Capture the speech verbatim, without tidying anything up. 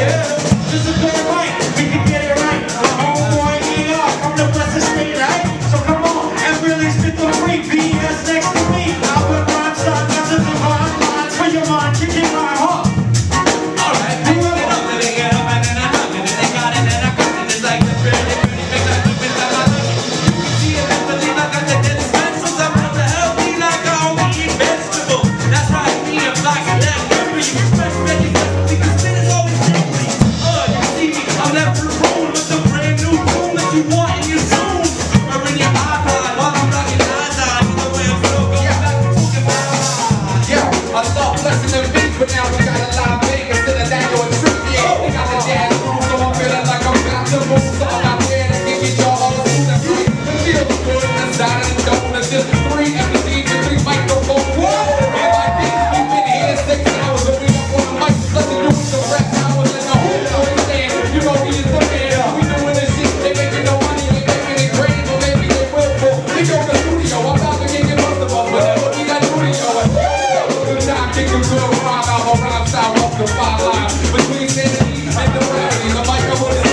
This is very right. We can get it right. The homeboy E R from the blessed state, right? So come on and really spit the freak. B S next to me. Albert Rhymes, got the divine lines for your mind. Kick it right hard. But now we got a live Vegas to the Daniel and Trippy. They got the jazz groove, so I'm feeling like I'm about to move. So I'm out there to give you all the food and free. The feel good inside of the donuts. Just three M Cs and three microphones. And my days, we've been here six hours and we don't want to mic. Let's do some rap hours and the whole boy stand. You know we is the man. We doing this shit. They making no money, they making it great, but maybe they will pull. We go to the studio. I'm about to get you most of us. Whenever we got studio. Good time, kicking good. Rhyme style off the five line between Sanity and the Gravity. The mic